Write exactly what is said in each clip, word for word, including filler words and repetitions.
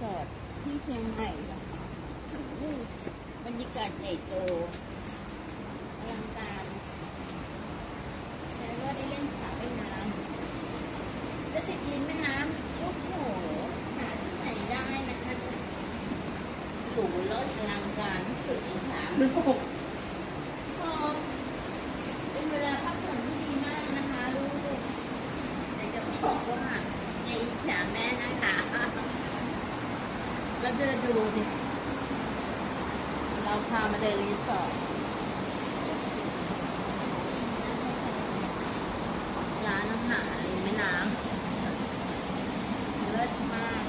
สอร์ทที่เชียงใหม่ค่ะบรรยากาศใหญ่โตอลังการแล้วก็ได้เล่นสระว่ายน้ำแล้วติดริมแม่น้ำโอ้โหหาที่ไหนได้นะคะหรูเลิศอลังการสุดอิจฉาโลกพอเป็นเวลาพักผ่อนที่ดีมากนะคะลูกแต่จะบอกว่าอย่าอิจฉาแม่นะคะแล้วเดินดูดิเราพามาเดินรีสอร์ทร้านอาหารริมแม่น้ำเลิศมาก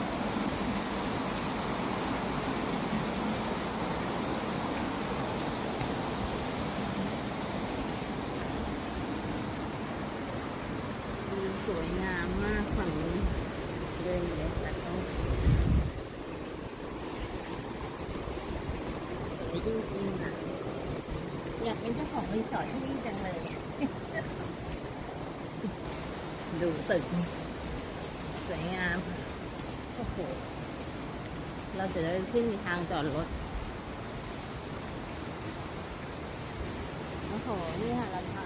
วิวสวยงามมากฝั่งนี้เดินอยู่แต่ต้องสวยจริงๆอ่ะอยากเป็นเจ้าของรีสอร์ทที่นี่จังเลยอ่ะ ดูตึกสวยงามโอ้โหเราจะเดินขึ้นทางจอดรถโอ้โหนี่ค่ะเราท